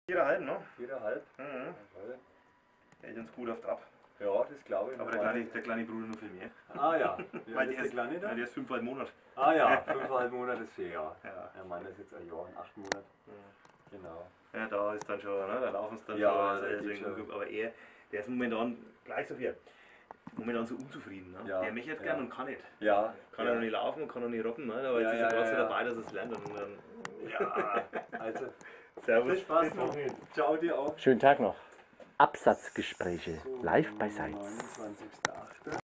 4,5, ne? 4,5. Mhm. Jawohl. Der ist uns gut auf Trab. Ja, das glaube ich. Aber der kleine Bruder nur viel mehr. Ah ja. Wie Weil alt ist der Kleine da? der ist 5,5 Monate. Ah ja, 5,5 Monate ist viel, ja. Ja. Der Mann ist jetzt ein Jahr und 8 Monate. Genau. Ja, da ist dann schon, ne? Da laufen es dann Ja, schon. Also, da geht's schon. aber der ist momentan gleich so viel. Momentan so unzufrieden. Ne? Ja, Der möchte jetzt ja. gern und kann nicht. Ja. Kann er noch nicht laufen, kann er nicht robben, ne? Aber jetzt Ja, ist er ja, gerade so ja. dabei, dass er es lernt. Und dann Ja, also, Servus. viel Spaß noch. Ciao dir auch. Schönen Tag noch. Absatzgespräche live bei Seitz. 29.08.